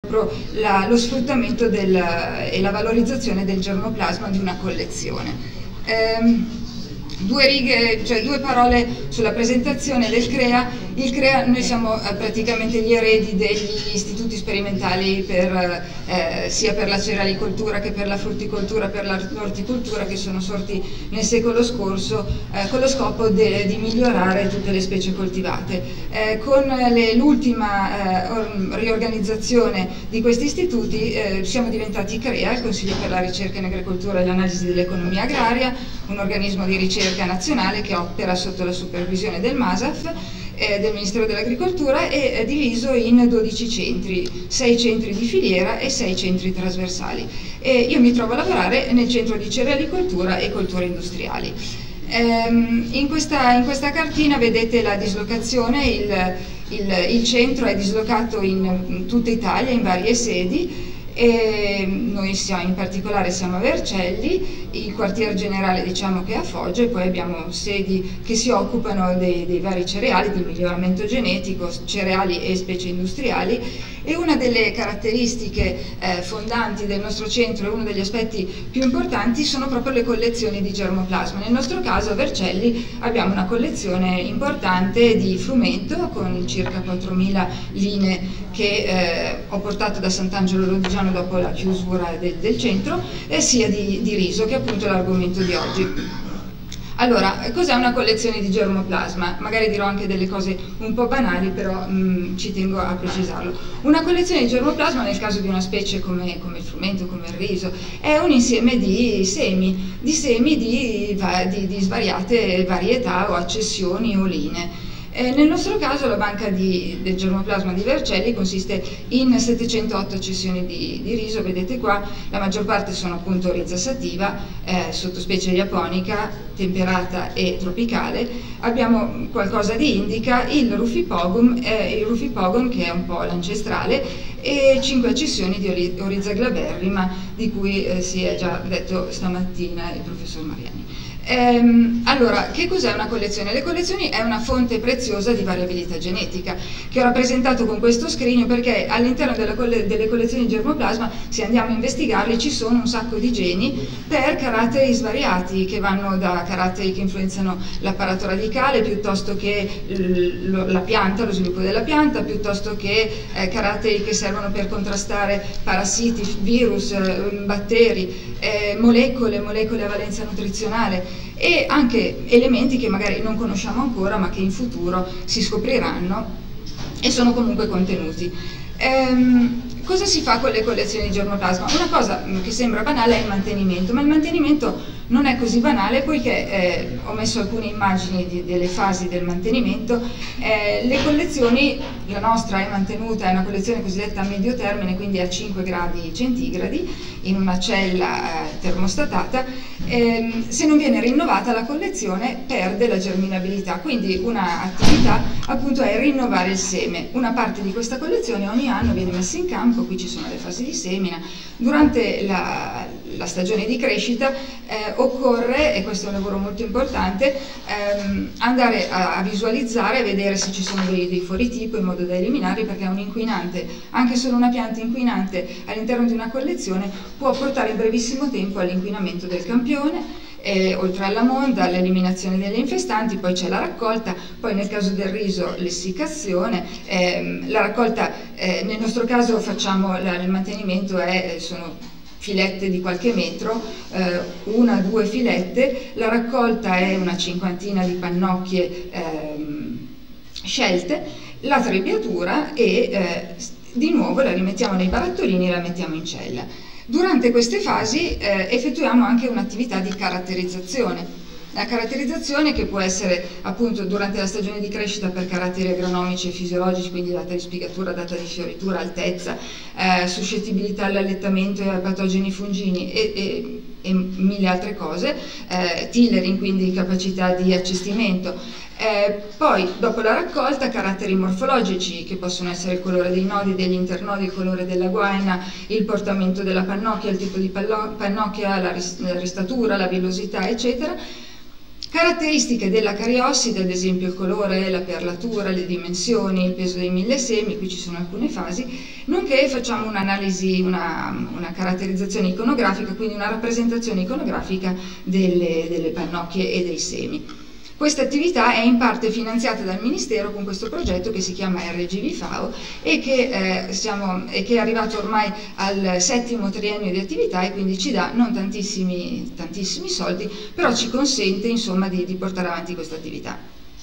lo sfruttamento e la valorizzazione del germoplasma di una collezione. Due righe, cioè due parole sulla presentazione del CREA. Il CREA, noi siamo praticamente gli eredi degli istituti sperimentali sia per la cerealicoltura che per la frutticoltura, per l'orticoltura, che sono sorti nel secolo scorso con lo scopo di migliorare tutte le specie coltivate. Con l'ultima riorganizzazione di questi istituti siamo diventati CREA, il Consiglio per la ricerca in agricoltura e l'analisi dell'economia agraria, un organismo di ricerca nazionale che opera sotto la supervisione del MASAF, del Ministero dell'Agricoltura, e è diviso in 12 centri, 6 centri di filiera e 6 centri trasversali. E io mi trovo a lavorare nel centro di cerealicoltura e colture industriali. In questa cartina vedete la dislocazione, il centro è dislocato in tutta Italia, in varie sedi, e noi in particolare siamo a Vercelli, il quartier generale diciamo che è a Foggia, e poi abbiamo sedi che si occupano dei vari cereali, di miglioramento genetico, cereali e specie industriali. E una delle caratteristiche fondanti del nostro centro, e uno degli aspetti più importanti, sono proprio le collezioni di germoplasma. Nel nostro caso a Vercelli abbiamo una collezione importante di frumento con circa 4.000 linee che ho portato da Sant'Angelo Lodigiano dopo la chiusura del centro, sia di riso, che è appunto l'argomento di oggi. Allora, cos'è una collezione di germoplasma? Magari dirò anche delle cose un po' banali, però ci tengo a precisarlo. Una collezione di germoplasma, nel caso di una specie come il frumento, come il riso, è un insieme di semi di svariate varietà o accessioni o linee. Nel nostro caso la banca del germoplasma di Vercelli consiste in 708 accessioni di riso, vedete qua, la maggior parte sono appunto Rhiza sativa, sottospecie japonica, temperata e tropicale. Abbiamo qualcosa di indica, il Rufipogum che è un po' l'ancestrale, e 5 accessioni di Oryza glaberrima, di cui si è già detto stamattina il professor Mariani. Allora, che cos'è una collezione? Le collezioni è una fonte preziosa di variabilità genetica, che ho rappresentato con questo scrigno, perché all'interno delle collezioni di germoplasma, se andiamo a investigarli, ci sono un sacco di geni per caratteri svariati, che vanno da caratteri che influenzano l'apparato radicale, piuttosto che la pianta, lo sviluppo della pianta, piuttosto che caratteri che servono per contrastare parassiti, virus, batteri, molecole a valenza nutrizionale, e anche elementi che magari non conosciamo ancora ma che in futuro si scopriranno e sono comunque contenuti. Cosa si fa con le collezioni di germoplasma? Una cosa che sembra banale è il mantenimento, ma il mantenimento non è così banale, poiché ho messo alcune immagini delle fasi del mantenimento. Le collezioni, la nostra è mantenuta, è una collezione cosiddetta a medio termine, quindi a 5 gradi centigradi, in una cella termostatata. Se non viene rinnovata la collezione perde la germinabilità, quindi una attività appunto è rinnovare il seme. Una parte di questa collezione ogni anno viene messa in campo, qui ci sono le fasi di semina. Durante la stagione di crescita occorre, e questo è un lavoro molto importante, andare a visualizzare e vedere se ci sono dei fuoritipo in modo da eliminarli, perché un inquinante, anche solo una pianta inquinante all'interno di una collezione, può portare in brevissimo tempo all'inquinamento del campione, oltre alla monda, all'eliminazione delle infestanti. Poi c'è la raccolta, poi nel caso del riso l'essiccazione, la raccolta, nel nostro caso facciamo il mantenimento, sono filette di qualche metro, 1-2 filette, la raccolta è una cinquantina di pannocchie scelte, la trebbiatura, e di nuovo la rimettiamo nei barattolini e la mettiamo in cella. Durante queste fasi effettuiamo anche un'attività di caratterizzazione. La caratterizzazione, che può essere appunto durante la stagione di crescita per caratteri agronomici e fisiologici, quindi data di spigatura, data di fioritura, altezza, suscettibilità all'allettamento e ai patogeni fungini e mille altre cose, tillering, quindi capacità di accestimento. Poi dopo la raccolta caratteri morfologici, che possono essere il colore dei nodi, degli internodi, il colore della guaina, il portamento della pannocchia, il tipo di pannocchia, la ristatura, la villosità, eccetera. Caratteristiche della cariosside, ad esempio il colore, la perlatura, le dimensioni, il peso dei 1000 semi, qui ci sono alcune fasi, nonché facciamo un'analisi, una caratterizzazione iconografica, quindi una rappresentazione iconografica delle pannocchie e dei semi. Questa attività è in parte finanziata dal Ministero con questo progetto che si chiama RGV-FAO e che è arrivato ormai al 7° triennio di attività e quindi ci dà non tantissimi soldi, però ci consente insomma di portare avanti questa attività.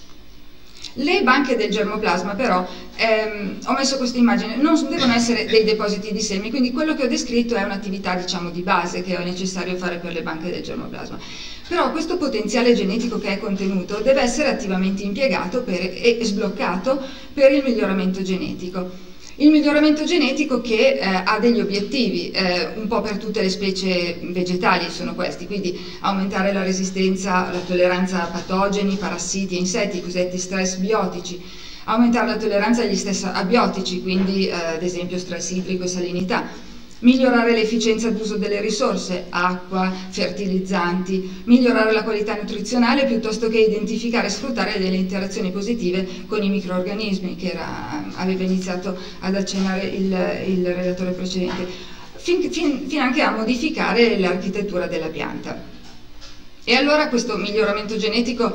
Le banche del germoplasma però, ho messo questa immagine, non devono essere dei depositi di semi, quindi quello che ho descritto è un'attività diciamo di base che è necessario fare per le banche del germoplasma. Però questo potenziale genetico che è contenuto deve essere attivamente impiegato e sbloccato per il miglioramento genetico. Il miglioramento genetico che ha degli obiettivi, un po' per tutte le specie vegetali sono questi, quindi aumentare la resistenza, la tolleranza a patogeni, parassiti e insetti, i cosiddetti stress biotici, aumentare la tolleranza agli stessi abiotici, quindi ad esempio stress idrico e salinità, migliorare l'efficienza d'uso delle risorse, acqua, fertilizzanti, migliorare la qualità nutrizionale piuttosto che identificare e sfruttare delle interazioni positive con i microrganismi che aveva iniziato ad accennare il relatore precedente, fin anche a modificare l'architettura della pianta. E allora questo miglioramento genetico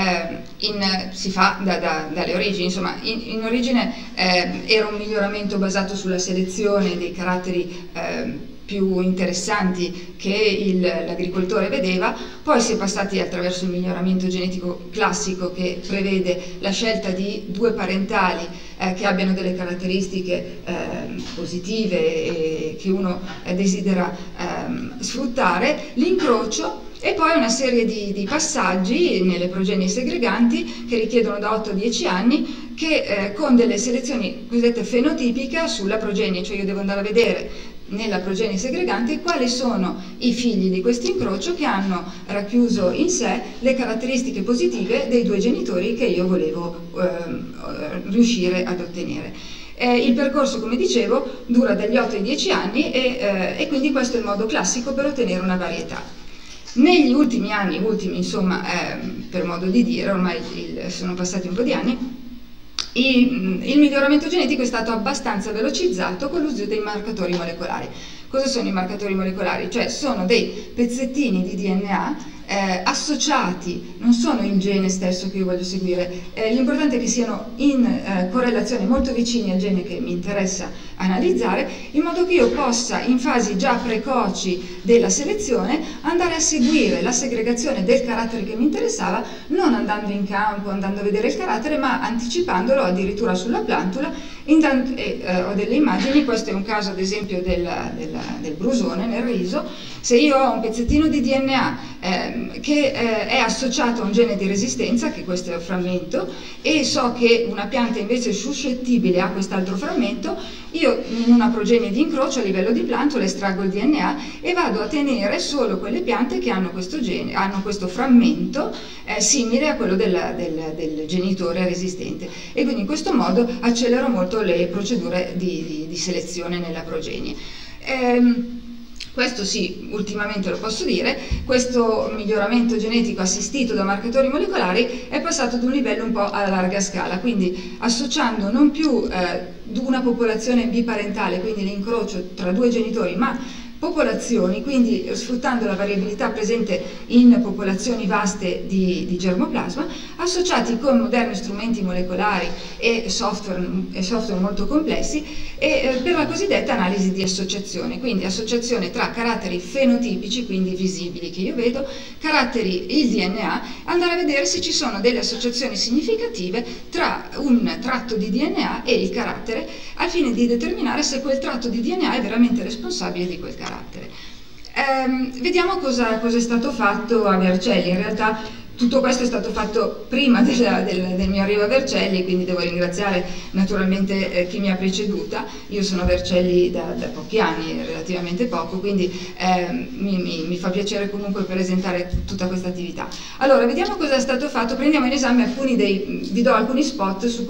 si fa dalle origini, insomma in origine era un miglioramento basato sulla selezione dei caratteri più interessanti che l'agricoltore vedeva, poi si è passati attraverso il miglioramento genetico classico che prevede la scelta di 2 parentali che abbiano delle caratteristiche positive e che uno desidera sfruttare, l'incrocio e poi una serie di passaggi nelle progenie segreganti che richiedono da 8 a 10 anni che con delle selezioni cosiddette fenotipiche sulla progenie, cioè io devo andare a vedere nella progenie segregante quali sono i figli di questo incrocio che hanno racchiuso in sé le caratteristiche positive dei 2 genitori che io volevo riuscire ad ottenere. Il percorso, come dicevo, dura dagli 8 ai 10 anni e quindi questo è il modo classico per ottenere una varietà. Negli ultimi anni, insomma, per modo di dire, ormai sono passati un po' di anni, il miglioramento genetico è stato abbastanza velocizzato con l'uso dei marcatori molecolari. Cosa sono i marcatori molecolari? Cioè sono dei pezzettini di DNA associati, non sono il gene stesso che io voglio seguire, l'importante è che siano in correlazione molto vicini al gene che mi interessa analizzare, in modo che io possa in fasi già precoci della selezione andare a seguire la segregazione del carattere che mi interessava, non andando in campo, andando a vedere il carattere, ma anticipandolo addirittura sulla plantula. Ho delle immagini, questo è un caso ad esempio del brusone nel riso. Se io ho un pezzettino di DNA che è associato a un gene di resistenza, che questo è il frammento, e so che una pianta invece è suscettibile a quest'altro frammento, io in una progenie di incrocio a livello di plantula estraggo il DNA e vado a tenere solo quelle piante che hanno questo gene, hanno questo frammento simile a quello del genitore resistente, e quindi in questo modo accelero molto le procedure di selezione nella progenie. Questo sì, ultimamente lo posso dire, questo miglioramento genetico assistito da marcatori molecolari è passato ad un livello un po' a larga scala, quindi associando non più una popolazione biparentale, quindi l'incrocio tra 2 genitori, ma popolazioni, quindi sfruttando la variabilità presente in popolazioni vaste di germoplasma, associati con moderni strumenti molecolari e software molto complessi, per la cosiddetta analisi di associazione, quindi associazione tra caratteri fenotipici, quindi visibili che io vedo, caratteri, il DNA, andare a vedere se ci sono delle associazioni significative tra un tratto di DNA e il carattere, al fine di determinare se quel tratto di DNA è veramente responsabile di quel carattere. Vediamo cosa è stato fatto a Vercelli. In realtà tutto questo è stato fatto prima del mio arrivo a Vercelli, quindi devo ringraziare naturalmente chi mi ha preceduta. Io sono a Vercelli da pochi anni, relativamente poco, quindi mi fa piacere comunque presentare tutta questa attività. Allora, vediamo cosa è stato fatto, prendiamo in esame vi do alcuni spot su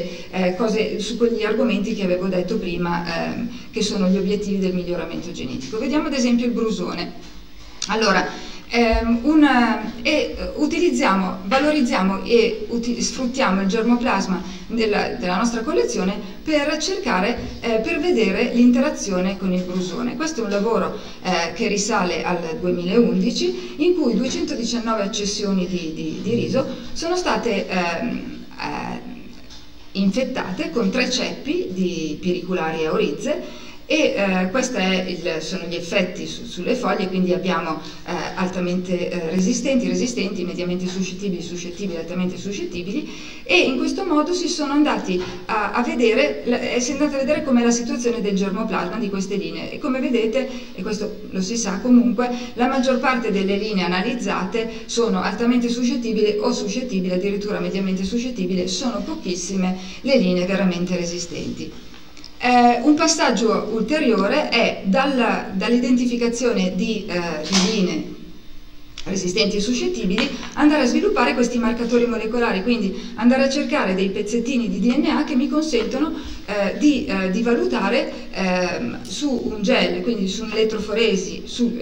su quegli argomenti che avevo detto prima, che sono gli obiettivi del miglioramento genetico. Vediamo ad esempio il brusone. Allora, utilizziamo, valorizziamo e sfruttiamo il germoplasma della nostra collezione per cercare, per vedere l'interazione con il brusone. Questo è un lavoro che risale al 2011, in cui 219 accessioni di riso sono state infettate con 3 ceppi di piriculari aurizze, e questi sono gli effetti sulle foglie. Quindi abbiamo altamente resistenti, mediamente suscettibili, altamente suscettibili, e in questo modo si sono andati a vedere, si è andata a vedere com'è la situazione del germoplasma di queste linee, e come vedete, e questo lo si sa comunque, la maggior parte delle linee analizzate sono altamente suscettibili o suscettibili, addirittura mediamente suscettibili, sono pochissime le linee veramente resistenti. Un passaggio ulteriore è dall'identificazione di linee resistenti e suscettibili andare a sviluppare questi marcatori molecolari, quindi andare a cercare dei pezzettini di DNA che mi consentono di valutare su un gel, quindi su un'elettroforesi,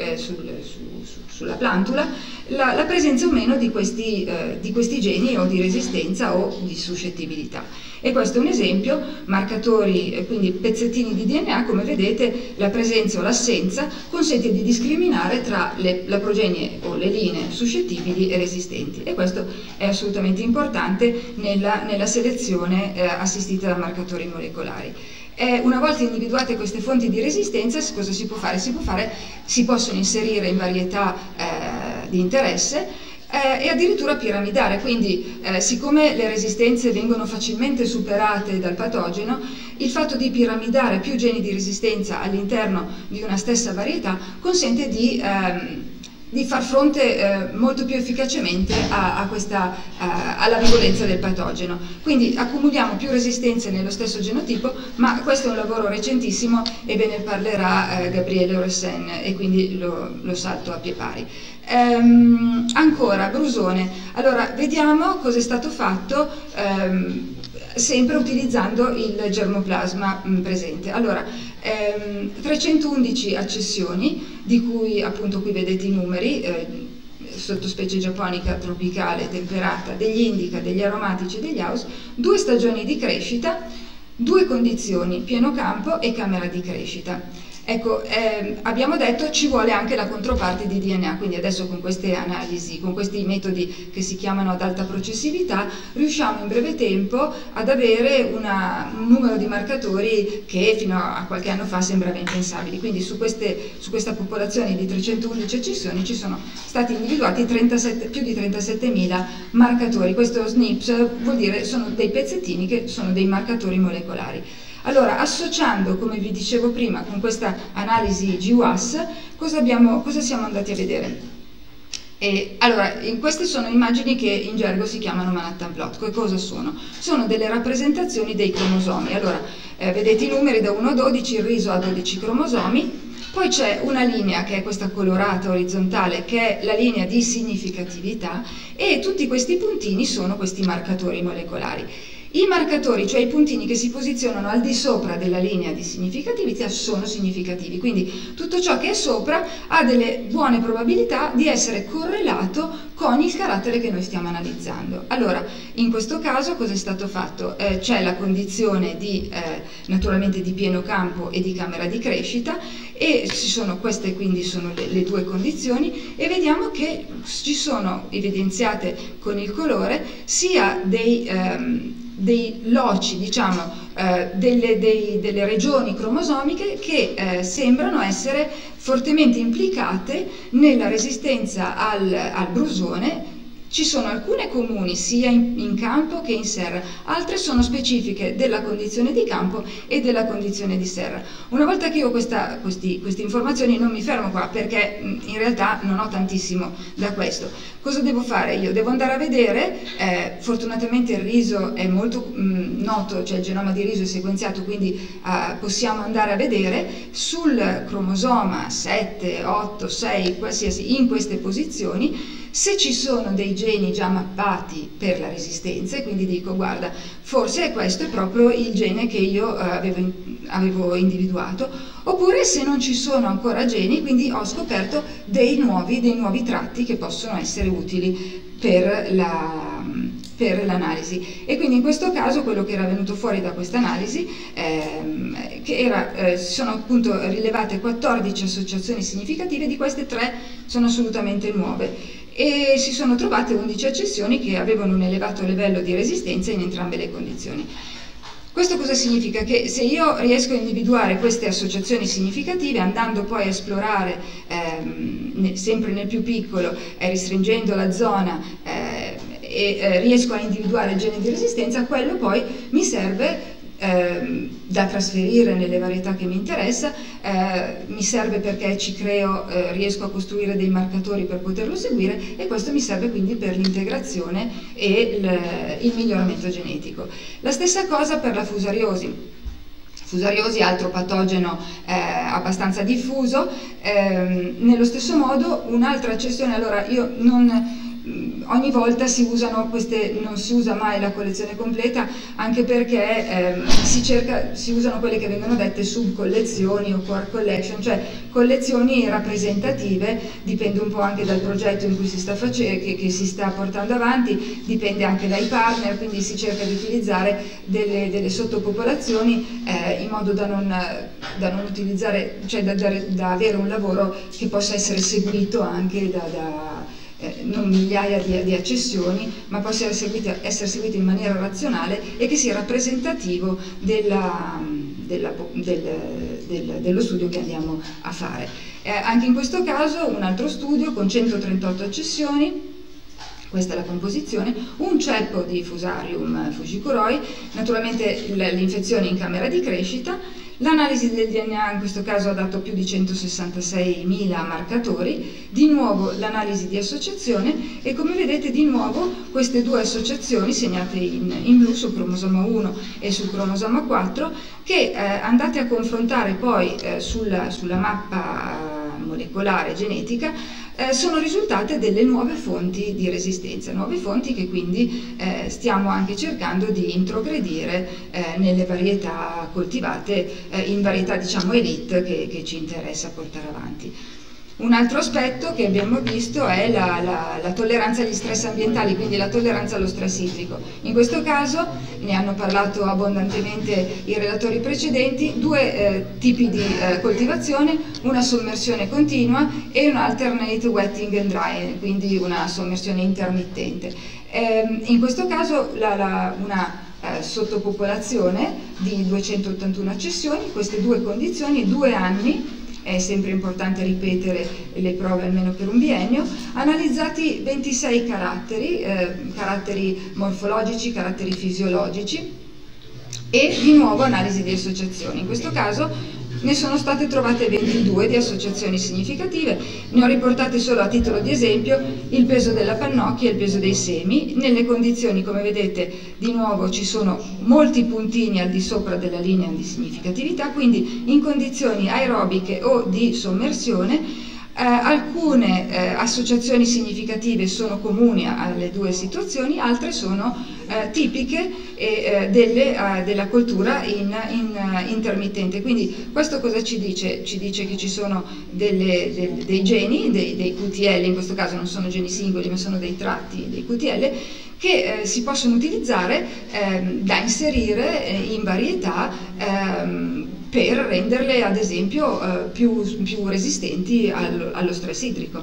sulla plantula, la presenza o meno di questi geni, o di resistenza o di suscettibilità. E questo è un esempio: marcatori, quindi pezzettini di DNA. Come vedete, la presenza o l'assenza consente di discriminare tra la progenie o le linee suscettibili e resistenti, e questo è assolutamente importante nella selezione assistita da marcatori molecolari. Una volta individuate queste fonti di resistenza, cosa si può fare? Si possono inserire in varietà di interesse e addirittura piramidare. Quindi siccome le resistenze vengono facilmente superate dal patogeno, il fatto di piramidare più geni di resistenza all'interno di una stessa varietà consente di far fronte molto più efficacemente alla virulenza del patogeno. Quindi accumuliamo più resistenze nello stesso genotipo, ma questo è un lavoro recentissimo e ve ne parlerà Gabriele Oresen, e quindi lo salto a pie pari. Ancora, brusone. Allora, vediamo cosa è stato fatto sempre utilizzando il germoplasma presente. Allora, 311 accessioni, di cui appunto qui vedete i numeri, sottospecie giapponica, tropicale, temperata, degli indica, degli aromatici e degli house, 2 stagioni di crescita, 2 condizioni, pieno campo e camera di crescita. Ecco, abbiamo detto ci vuole anche la controparte di DNA, quindi adesso con queste analisi, con questi metodi che si chiamano ad alta processività, riusciamo in breve tempo ad avere un numero di marcatori che fino a qualche anno fa sembrava impensabili. Quindi su questa popolazione di 311 accessioni ci sono stati individuati più di 37.000 marcatori. Questo SNPs vuol dire sono dei pezzettini che sono dei marcatori molecolari. Allora, associando, come vi dicevo prima, con questa analisi GWAS, cosa siamo andati a vedere? Allora, queste sono immagini che in gergo si chiamano Manhattan plot. Che cosa sono? Sono delle rappresentazioni dei cromosomi. Allora, vedete i numeri da 1 a 12, il riso ha 12 cromosomi, poi c'è una linea che è questa colorata orizzontale, che è la linea di significatività, e tutti questi puntini sono questi marcatori molecolari. I marcatori, cioè i puntini che si posizionano al di sopra della linea di significatività, sono significativi, quindi tutto ciò che è sopra ha delle buone probabilità di essere correlato con il carattere che noi stiamo analizzando. Allora, in questo caso cosa è stato fatto? C'è la condizione naturalmente di pieno campo e di camera di crescita, e queste quindi sono le 2 condizioni, e vediamo che ci sono evidenziate con il colore sia dei loci, diciamo, delle regioni cromosomiche che sembrano essere fortemente implicate nella resistenza al brusone. Ci sono alcune comuni sia in campo che in serra, altre sono specifiche della condizione di campo e della condizione di serra. Una volta che io ho queste informazioni non mi fermo qua, perché in realtà non ho tantissimo da questo. Cosa devo fare? Io devo andare a vedere, fortunatamente il riso è molto noto, cioè il genoma di riso è sequenziato, quindi possiamo andare a vedere sul cromosoma 7, 8, 6, qualsiasi, in queste posizioni, se ci sono dei geni già mappati per la resistenza, e quindi dico guarda, forse questo è proprio il gene che io avevo individuato, oppure se non ci sono ancora geni, quindi ho scoperto dei nuovi tratti che possono essere utili per l'analisi. E quindi in questo caso quello che era venuto fuori da questa analisi sono appunto rilevate 14 associazioni significative, di queste 3 sono assolutamente nuove, e si sono trovate 11 accessioni che avevano un elevato livello di resistenza in entrambe le condizioni. Questo cosa significa? Che se io riesco a individuare queste associazioni significative, andando poi a esplorare sempre nel più piccolo, restringendo la zona, e riesco a individuare il gene di resistenza, quello poi mi serve da trasferire nelle varietà che mi interessa, mi serve perché riesco a costruire dei marcatori per poterlo seguire, e questo mi serve quindi per l'integrazione e il miglioramento genetico. La stessa cosa per la fusariosi. Fusariosi, altro patogeno abbastanza diffuso, nello stesso modo un'altra accessione. Allora ogni volta si usano queste, non si usa mai la collezione completa, anche perché si usano quelle che vengono dette subcollezioni o core collection, cioè collezioni rappresentative. Dipende un po' anche dal progetto in cui si sta che si sta portando avanti, dipende anche dai partner, quindi si cerca di utilizzare delle sottopopolazioni in modo da non utilizzare, cioè da avere un lavoro che possa essere seguito anche non migliaia di accessioni, ma possa essere seguito in maniera razionale e che sia rappresentativo dello studio che andiamo a fare. Anche in questo caso un altro studio con 138 accessioni, questa è la composizione, un ceppo di Fusarium fujikuroi, naturalmente l'infezione in camera di crescita. L'analisi del DNA in questo caso ha dato più di 166.000 marcatori, di nuovo l'analisi di associazione, e come vedete di nuovo queste 2 associazioni segnate in blu sul cromosoma 1 e sul cromosoma 4, che andate a confrontare poi sulla mappa molecolare genetica, sono risultate delle nuove fonti di resistenza, nuove fonti che quindi stiamo anche cercando di introgredire nelle varietà coltivate, in varietà diciamo elite che ci interessa portare avanti. Un altro aspetto che abbiamo visto è la tolleranza agli stress ambientali, quindi la tolleranza allo stress idrico. In questo caso ne hanno parlato abbondantemente i relatori precedenti, 2 tipi di coltivazione, una sommersione continua e un alternate wetting and drying, quindi una sommersione intermittente. In questo caso una sottopopolazione di 281 accessioni, queste 2 condizioni, 2 anni, è sempre importante ripetere le prove almeno per un biennio, analizzati 26 caratteri morfologici, caratteri fisiologici, e di nuovo analisi di associazioni. In questo caso ne sono state trovate 22 di associazioni significative, ne ho riportate solo a titolo di esempio il peso della pannocchia e il peso dei semi. Nelle condizioni, come vedete, di nuovo ci sono molti puntini al di sopra della linea di significatività, quindi in condizioni aerobiche o di sommersione. Alcune associazioni significative sono comuni alle 2 situazioni, altre sono tipiche della coltura intermittente. Quindi questo cosa ci dice? Ci dice che ci sono dei geni, dei QTL, in questo caso non sono geni singoli ma sono dei tratti dei QTL, che si possono utilizzare da inserire in varietà per renderle ad esempio più resistenti allo stress idrico.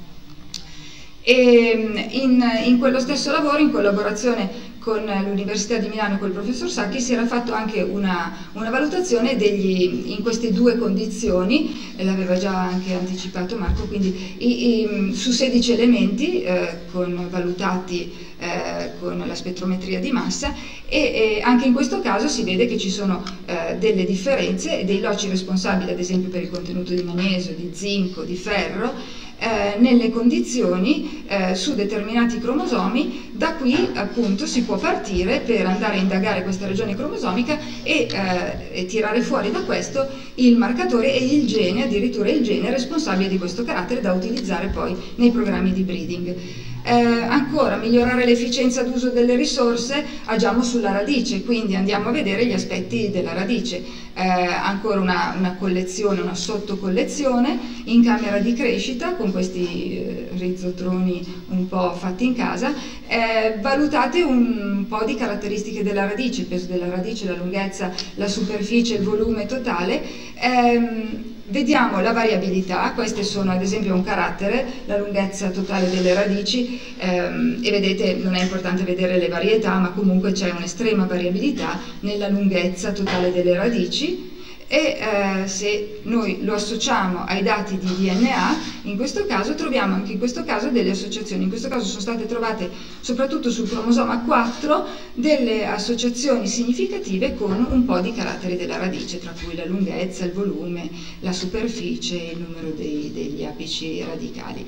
E in quello stesso lavoro, in collaborazione con l'Università di Milano e col professor Sacchi, si era fatto anche una valutazione in queste 2 condizioni, l'aveva già anche anticipato Marco, quindi su 16 elementi valutati con la spettrometria di massa, e anche in questo caso si vede che ci sono delle differenze, dei loci responsabili ad esempio per il contenuto di magnesio, di zinco, di ferro, nelle condizioni su determinati cromosomi. Da qui appunto si può partire per andare a indagare questa regione cromosomica e tirare fuori da questo il marcatore e il gene, addirittura il gene responsabile di questo carattere da utilizzare poi nei programmi di breeding. Ancora, migliorare l'efficienza d'uso delle risorse, agiamo sulla radice, quindi andiamo a vedere gli aspetti della radice. Ancora una collezione, una sottocollezione in camera di crescita con questi rizzotroni un po' fatti in casa. Valutate un po' di caratteristiche della radice, il peso della radice, la lunghezza, la superficie, il volume totale. Vediamo la variabilità, queste sono ad esempio un carattere, la lunghezza totale delle radici, e vedete non è importante vedere le varietà, ma comunque c'è un'estrema variabilità nella lunghezza totale delle radici. E se noi lo associamo ai dati di DNA, in questo caso troviamo anche in questo caso delle associazioni. In questo caso sono state trovate soprattutto sul cromosoma 4 delle associazioni significative con un po' di caratteri della radice, tra cui la lunghezza, il volume, la superficie e il numero degli apici radicali.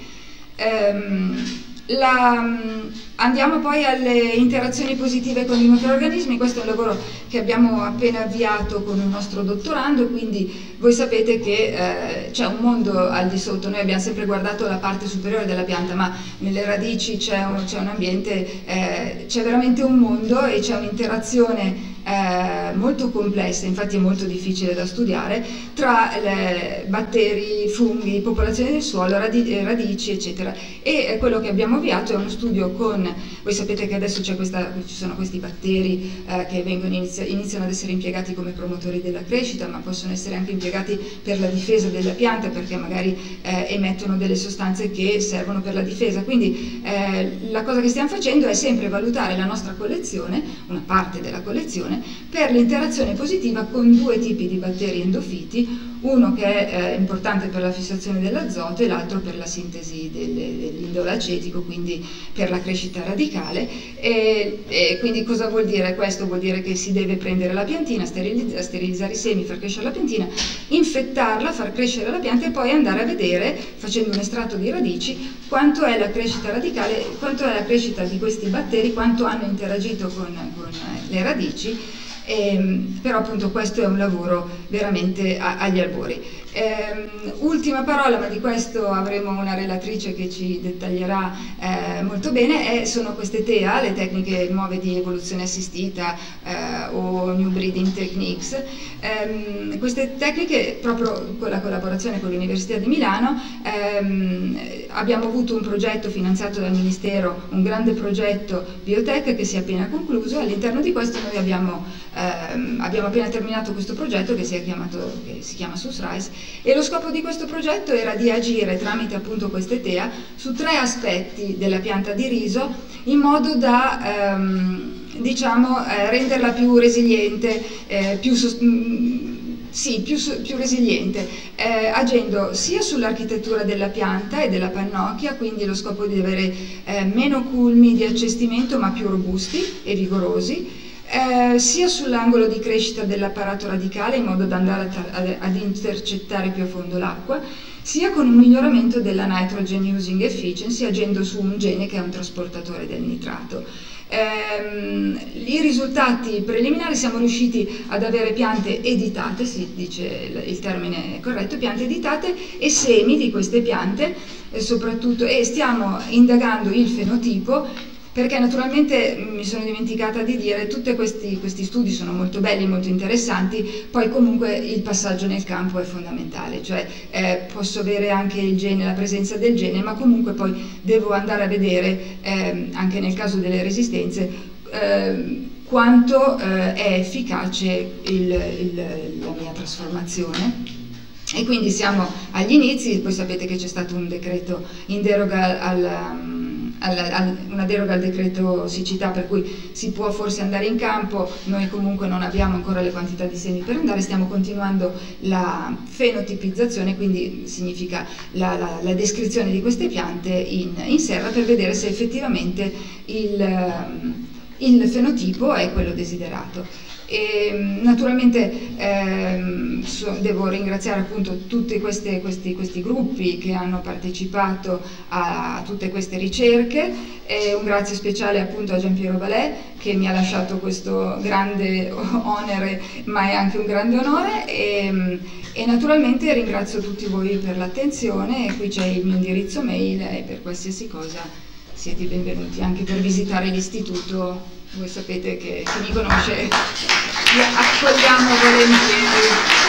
Andiamo poi alle interazioni positive con i microrganismi. Questo è un lavoro che abbiamo appena avviato con il nostro dottorando, quindi voi sapete che c'è un mondo al di sotto. Noi abbiamo sempre guardato la parte superiore della pianta, ma nelle radici c'è un ambiente, c'è veramente un mondo e c'è un'interazione molto complessa, infatti è molto difficile da studiare, tra batteri, funghi, popolazioni del suolo, radici eccetera. E quello che abbiamo avviato è uno studio con, voi sapete che adesso ci sono questi batteri che iniziano ad essere impiegati come promotori della crescita, ma possono essere anche impiegati per la difesa della pianta, perché magari emettono delle sostanze che servono per la difesa. Quindi la cosa che stiamo facendo è sempre valutare la nostra collezione, una parte della collezione, per l'interazione positiva con due tipi di batteri endofiti, uno che è importante per la fissazione dell'azoto e l'altro per la sintesi dell'indole acetico, quindi per la crescita radicale. E quindi cosa vuol dire questo? Vuol dire che si deve prendere la piantina, sterilizzare i semi, far crescere la piantina, infettarla, far crescere la pianta e poi andare a vedere, facendo un estratto di radici, quanto è la crescita radicale, quanto è la crescita di questi batteri, quanto hanno interagito con le radici. Però appunto questo è un lavoro veramente agli albori. Ultima parola, ma di questo avremo una relatrice che ci dettaglierà molto bene, sono queste TEA, le tecniche nuove di evoluzione assistita o New Breeding Techniques. Queste tecniche, proprio con la collaborazione con l'Università di Milano, abbiamo avuto un progetto finanziato dal Ministero, un grande progetto Biotech che si è appena concluso. All'interno di questo noi abbiamo appena terminato questo progetto che si chiama SUSRISE, e lo scopo di questo progetto era di agire tramite appunto queste TEA su 3 aspetti della pianta di riso, in modo da renderla più resiliente, più resiliente, agendo sia sull'architettura della pianta e della pannocchia, quindi lo scopo di avere meno culmi di accestimento ma più robusti e vigorosi, sia sull'angolo di crescita dell'apparato radicale, in modo da andare ad intercettare più a fondo l'acqua, sia con un miglioramento della nitrogen using efficiency, agendo su un gene che è un trasportatore del nitrato. I risultati preliminari: siamo riusciti ad avere piante editate, si dice il termine corretto, piante editate e semi di queste piante, soprattutto, e stiamo indagando il fenotipo, perché naturalmente mi sono dimenticata di dire, tutti questi studi sono molto belli, molto interessanti, poi comunque il passaggio nel campo è fondamentale, cioè posso avere anche il gene, la presenza del gene, ma comunque poi devo andare a vedere, anche nel caso delle resistenze, quanto è efficace la mia trasformazione. E quindi siamo agli inizi. Poi sapete che c'è stato un decreto in deroga una deroga al decreto siccità, per cui si può forse andare in campo. Noi comunque non abbiamo ancora le quantità di semi per andare, stiamo continuando la fenotipizzazione, quindi significa la descrizione di queste piante in serra, per vedere se effettivamente il fenotipo è quello desiderato. E naturalmente devo ringraziare appunto tutti questi gruppi che hanno partecipato a tutte queste ricerche, e un grazie speciale appunto a Giampiero Valè, che mi ha lasciato questo grande onere, ma è anche un grande onore, e naturalmente ringrazio tutti voi per l'attenzione, e qui c'è il mio indirizzo mail, e per qualsiasi cosa siete benvenuti, anche per visitare l'istituto. Voi sapete che chi mi conosce, vi accogliamo volentieri.